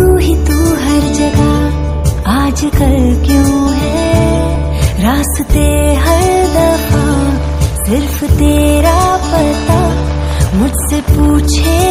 तू हर जगह आजकल क्यों है रास्ते हर दफा सिर्फ तेरा पता मुझसे पूछे